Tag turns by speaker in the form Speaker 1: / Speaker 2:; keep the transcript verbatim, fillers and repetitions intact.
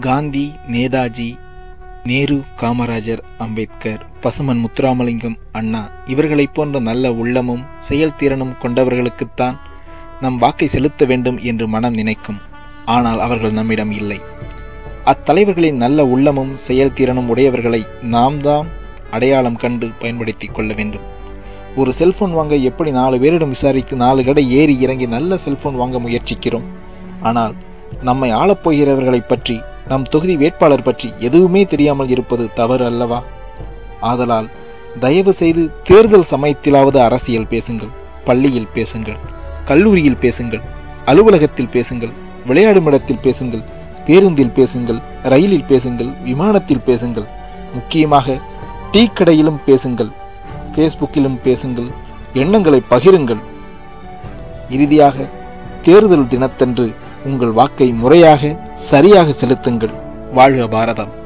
Speaker 1: காந்தி, நேதாஜி, நேரு, காமராஜர், அம்பேத்கர், பசுமன் முத்துராமலிங்கம், அண்ணா இவர்களைப் போன்ற நல்ல உள்ளமும் செயல்திறனும் கொண்டவர்களுக்குத்தான் நம் வாக்கை செலுத்த வேண்டும் என்று மனம் நினைக்கும். ஆனால் அவர்கள் நம்மிடம் இல்லை. அத்தலைவர்களின் நல்ல உள்ளமும் செயல்திறனும் உடையவர்களை நாம் தான் அடையாளம் கண்டு பயன்படுத்தி கொள்ள வேண்டும். ஒரு செல்போன் வாங்க எப்படி நாலு பேரிடம் விசாரித்து நாலு கடை ஏறி இறங்கி நல்ல செல்போன் வாங்க முயற்சிக்கிறோம். ஆனால் நம்மை ஆளப்போகிறவர்களை பற்றி, நம் தொகுதி வேட்பாளர் பற்றி எதுவுமே தெரியாமல் இருப்பது தவறு அல்லவா? ஆதலால் தயவு செய்து தேர்தல் சமயத்திலாவது அரசியல் பேசுங்கள். பள்ளியில் பேசுங்கள், கல்லூரியில் பேசுங்கள், அலுவலகத்தில் பேசுங்கள், விளையாடும் இடத்தில் பேசுங்கள், பேருந்தில் பேசுங்கள், ரயிலில் பேசுங்கள், விமானத்தில் பேசுங்கள், முக்கியமாக டீ கடையிலும் பேசுங்கள், ஃபேஸ்புக்கிலும் பேசுங்கள், எண்ணங்களை பகிருங்கள். இறுதியாக தேர்தல் தினத்தன்று உங்கள் வாக்கை முறையாக சரியாக செலுத்துங்கள். வாழ்க பாரதம்.